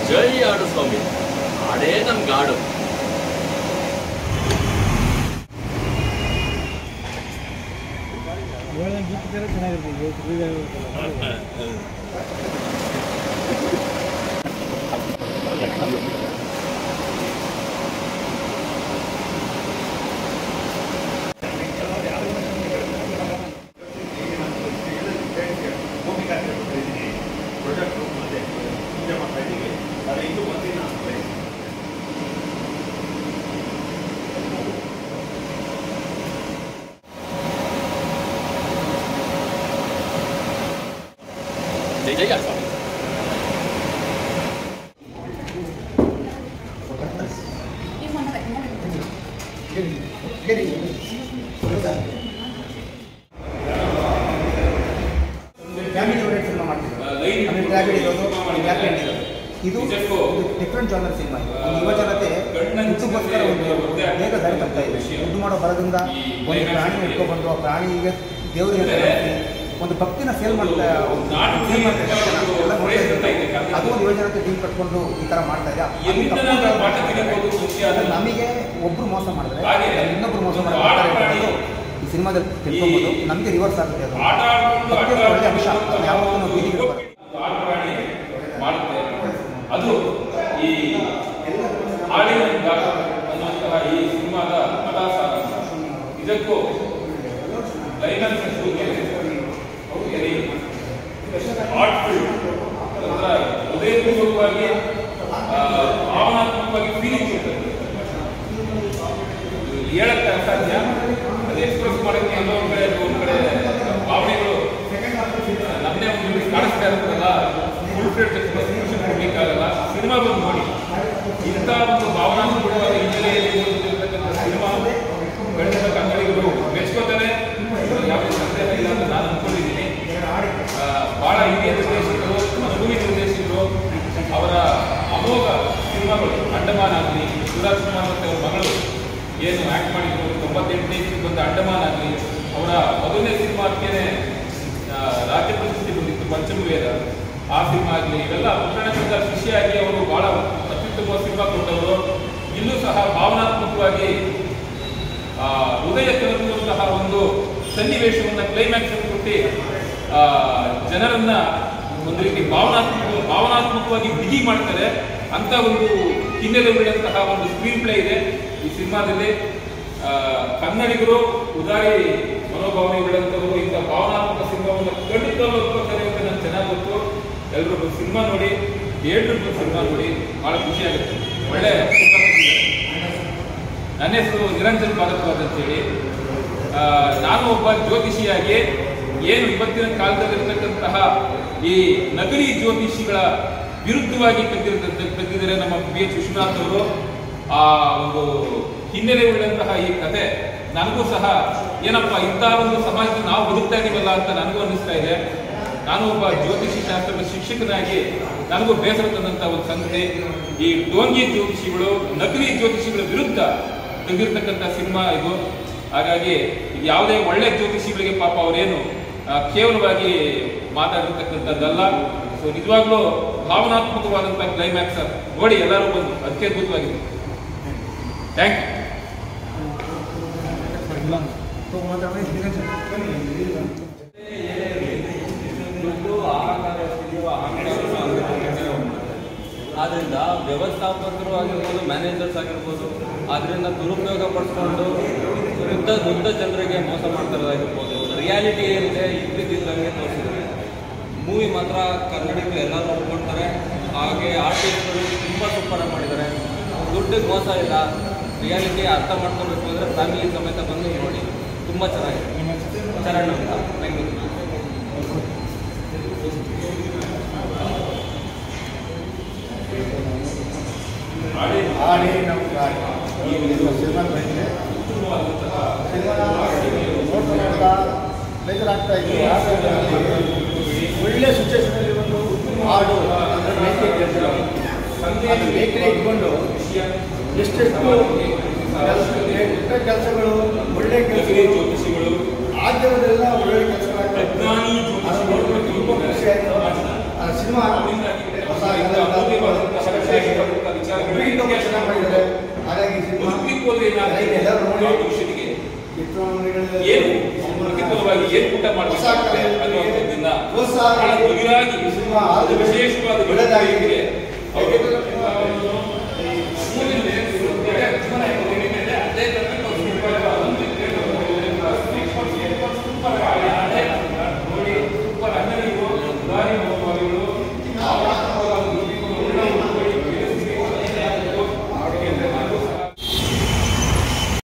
ಜೈ ಆಡು ಸ್ವಾಮಿ, ಆಡೇ ನಮ್ಗೆ ಆಡು. ಜೈ ಆಡು ಸ್ವಾಮಿ. ಇದು ಡಿಫ್ರೆಂಟ್ ಜಾನರ್ ಸಿನಿಮಾ. ಯುವ ಜನತೆ ದುಡ್ಡುಗೋಸ್ಕರ ಒಂದು ಬೇಗ ದಾರಿ ತಪ್ತಾ ಇದೆ. ದುಡ್ಡು ಮಾಡೋ ಬರದಿಂದ ಒಂದು ಪ್ರಾಣಿ ಇಟ್ಕೊಬಂದು ಆ ಪ್ರಾಣಿಗೆ ದೇವರಿಗೆ ಒಂದು ಭಕ್ತಿನ ಸೇಲ್ ಮಾಡ್ತಾ ಅದು ಒಂದು ಯುವ ಜನತೆ ಟೀಮ್ ಕಟ್ಕೊಂಡು ಈ ಥರ ಮಾಡ್ತಾ ಇದೆ. ನಮಗೆ ಒಬ್ಬರು ಮೋಸ ಮಾಡಿದ್ರೆ ಇನ್ನೊಬ್ರು ಮೋಸ ಮಾಡ್ತಾರೆ ಈ ಸಿನಿಮಾದಲ್ಲಿ ತಿಳ್ಕೊಬೋದು. ನಮಗೆ ರಿವರ್ಸ್ ಆಗುತ್ತೆ. ಅದು ಒಳ್ಳೆ ಅಂಶ. ಯಾವತ್ತೂ ನಾವು ಬೀದಿಗೆ ಮಾಡುತ್ತೆ. ಅದು ಈ ಹಾಡಿನ ಅನ್ನುವಂತಹ ಈ ಸಿನಿಮಾದ ಕಥಾಸಾರ. ಇದಕ್ಕೂ ಕ್ಲೈಮ್ಯಾಕ್ಸ್ ಆರ್ಟ್ಫುಲ್ ಅಂದ್ರೆ ಹೃದಯಪೂರ್ವಕವಾಗಿ ಭಾವನಾತ್ಮಕವಾಗಿ ಫೀಲಿಂಗ್ ಇರ್ತದೆ. ಹೇಳಕ್ಕೆ ಅಸಾಧ್ಯ. ಅದು ಎಕ್ಸ್ಪ್ರೆಸ್ ಮಾಡೋಕ್ಕೆ ಎಲ್ಲೋ ಒಂದು ಕಡೆ ಭಾವನೆಗಳು ನಮ್ಮದೇ ಒಂದು ಕಾಣಿಸ್ತಾ ಇರ್ತದಲ್ಲ. ಫುಲ್ ಫ್ಲೆಡ್ ಕೊಡಲಿಕ್ಕಾಗಲ್ಲ. ಸಿನಿಮಾ ಬಂದು ನೋಡಿ, ಇಂಥ ಒಂದು ಭಾವನಾತ್ಮಕವಾದ ಹಿನ್ನೆಲೆಯಲ್ಲಿ ಇರ್ತಕ್ಕಂಥ ಸಿನಿಮಾ ಬೆಳೆದ ಕನ್ನಡಿಗರು ಮೆಚ್ಕೋತಾರೆ. ಯಾವುದೇ ಸಂದೇಹ ಇಲ್ಲ ಅಂತ ನಾನು ಅಂದ್ಕೊಂಡಿದ್ದೀನಿ. ಬಹಳ ಹಿರಿಯ ನಿರ್ದೇಶಕರು, ಅನುಭವಿ ನಿರ್ದೇಶಕರು, ಅವರ ಅಮೋಘ ಸಿನಿಮಾಗಳು ಅಂಡಮಾನ್ ಆಗಲಿ, ಶಿವರಾಜ್ ಕುಮಾರ್ ಮತ್ತು ಅವರ ಮಗಳು ಏನು ಆ್ಯಕ್ಟ್ ಮಾಡಿದ್ರು 98ನೇ ಬಂದ ಅಂಡಮಾನ್ ಆಗಲಿ, ಅವರ ಮೊದಲನೇ ಸಿನಿಮಾಕ್ಕೇನೆ ರಾಜ್ಯ ಪ್ರಶಸ್ತಿ ಬಂದಿತ್ತು ಪಂಚಮವೇದ, ಆ ಸಿನಿಮಾ ಆಗಲಿ, ಇವೆಲ್ಲ ಪುಟ್ಟಣದಿಂದ ಶಿಷ್ಯಾಗಿ ಅವರು ಬಹಳ ಅತ್ಯುತ್ತಮ ಸಿನಿಮಾ ಕೊಟ್ಟವರು. ಇಲ್ಲೂ ಸಹ ಭಾವನಾತ್ಮಕವಾಗಿ ಹೃದಯ ತಲುಪುವಂತಹ ಒಂದು ಸನ್ನಿವೇಶವನ್ನು ಕ್ಲೈಮ್ಯಾಕ್ಸ್ ಕೊಟ್ಟು ಜನರನ್ನ ಒಂದು ರೀತಿ ಭಾವನಾತ್ಮಕವಾಗಿ ಬಿಗಿ ಮಾಡ್ತಾರೆ. ಅಂತ ಒಂದು ಹಿನ್ನೆಲೆ ಉಳ್ಳಂತಹ ಒಂದು ಸ್ಕ್ರೀನ್ ಪ್ಲೇ ಇದೆ ಈ ಸಿನಿಮಾದಲ್ಲಿ. ಕನ್ನಡಿಗರು ಉದಾರಿ ಮನೋಭಾವನೆ ಉಳ್ಳಂಥವರು ಇಂಥ ಭಾವನಾತ್ಮಕ ಸಿನಿಮಾವನ್ನು ಖಂಡಿತ ಒಪ್ಕೋತಾರೆ ಅಂತ ನನಗೆ ಚೆನ್ನಾಗಿ ಗೊತ್ತು. ಎಲ್ಲರೂ ಸಿನಿಮಾ ನೋಡಿ, ಥಿಯೇಟರ್ ಸಿನಿಮಾ ನೋಡಿ, ಬಹಳ ಖುಷಿ ಆಗುತ್ತೆ. ಒಳ್ಳೆ ನನ್ನ ಹೆಸರು ನಿರಂಜನ್ ಪಾದಕವಾದ ಅಂತೇಳಿ. ನಾನು ಒಬ್ಬ ಜ್ಯೋತಿಷಿಯಾಗಿ ಏನು ಇವತ್ತಿನ ಕಾಲದಲ್ಲಿರ್ತಕ್ಕಂತಹ ಈ ನಗರಿ ಜ್ಯೋತಿಷಿಗಳ ವಿರುದ್ಧವಾಗಿ ತೆಗೆದಿದ್ದಾರೆ ನಮ್ಮ BH ವಿಶ್ವನಾಥ್ ಅವರು. ಆ ಒಂದು ಹಿನ್ನೆಲೆ ಉಳ್ಳಂತಹ ಈ ಕತೆ ನನಗೂ ಸಹ ಏನಪ್ಪ ಇಂಥ ಒಂದು ಸಮಾಜದಲ್ಲಿ ನಾವು ಬದುಕ್ತಾ ಇದೀವಲ್ಲ ಅಂತ ನನಗೂ ಅನ್ನಿಸ್ತಾ ಇದೆ. ನಾನು ಒಬ್ಬ ಜ್ಯೋತಿಷಿ ಶಾಸ್ತ್ರದ ಶಿಕ್ಷಕನಾಗಿ ನನಗೂ ಬೇಸರ ತಂದಂಥ ಒಂದು ಸಂಗತಿ. ಈ ಡೋಂಗಿ ಜ್ಯೋತಿಷಿಗಳು, ನಕಲಿ ಜ್ಯೋತಿಷಿಗಳ ವಿರುದ್ಧ ತೆಗೆದಿರ್ತಕ್ಕಂಥ ಸಿನಿಮಾ ಇದು. ಹಾಗಾಗಿ ಯಾವುದೇ ಒಳ್ಳೆ ಜ್ಯೋತಿಷಿಗಳಿಗೆ ಪಾಪ ಅವರೇನು ಕೇವಲವಾಗಿ ಮಾತಾಡಿರ್ತಕ್ಕಂಥದ್ದಲ್ಲ. ಸೊ ನಿಜವಾಗ್ಲೂ ಭಾವನಾತ್ಮಕವಾದಂಥ ಕ್ಲೈಮ್ಯಾಕ್ಸ್ ನೋಡಿ ಎಲ್ಲರೂ ಬಂದು ಅತ್ಯದ್ಭುತವಾಗಿದೆ. ಥ್ಯಾಂಕ್ ಆದ್ದರಿಂದ ವ್ಯವಸ್ಥಾಪಕರು ಆಗಿರ್ಬೋದು, ಮ್ಯಾನೇಜರ್ಸ್ ಆಗಿರ್ಬೋದು, ಅದರಿಂದ ದುರುಪಯೋಗ ಪಡಿಸ್ಕೊಂಡು ದೊಡ್ಡ ಜನರಿಗೆ ಮೋಸ ಮಾಡ್ತಾರದಾಗಿರ್ಬೋದು. ರಿಯಾಲಿಟಿ ಏನಿದೆ ಇದ್ದಿದ್ದಂಗೆ ತೋರಿಸಿದ್ದಾರೆ. ಮೂವಿ ಮಾತ್ರ ಕನ್ನಡಿಗರು ಎಲ್ಲರೂ ಒಪ್ಕೊಳ್ತಾರೆ. ಹಾಗೆ ಆರ್ಟಿಸ್ಟ್ಗಳು ತುಂಬ ಸೂಪರಾಗಿ ಮಾಡಿದ್ದಾರೆ. ದುಡ್ಡಿಗೆ ಮೋಸ ಇಲ್ಲ. ರಿಯಾಲಿಟಿ ಅರ್ಥ ಮಾಡ್ಕೋಬೇಕು ಅಂದರೆ ಫ್ಯಾಮಿಲಿ ಸಮೇತ ಬಂದು ನೋಡಿ, ತುಂಬ ಚೆನ್ನಾಗಿದೆ. ಚರಣ್ ಅಂತ ಬೆಂಗಳೂರು. ಬೇಜಾರಾಗ್ತಾ ಇದೆ. ಒಳ್ಳೆ ಸಿಚುವೇಷನಲ್ಲಿ ಒಂದು ಹಾಡು ಬೇಕರಿ ಇಟ್ಕೊಂಡು ಎಷ್ಟೆಷ್ಟು ಕೆಲಸಗಳು, ಒಳ್ಳೆ ಕೆಲಸಗಳು, ಆದ್ಯವೆಲ್ಲ ಒಳ್ಳೆ ಕೆಲಸಗಳಾಗ್ತದೆ. ತುಂಬ ಖುಷಿ ಆಯಿತು. ಸಿನಿಮಾ ಹೊಸ ಏನು ಪ್ರತಿಕೂಲವಾಗಿ ಏನು ಊಟ ಮಾಡಬೇಕಾಗುತ್ತೆ ಅನ್ನುವಂಥದ್ದನ್ನ ಬಹಳ ಗಂಭೀರವಾಗಿ ಅದು ವಿಶೇಷವಾದ